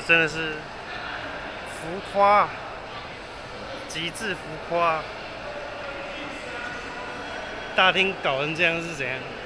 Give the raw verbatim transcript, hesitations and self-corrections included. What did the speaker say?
真的是浮夸，极致浮夸。大厅搞成这样是怎样？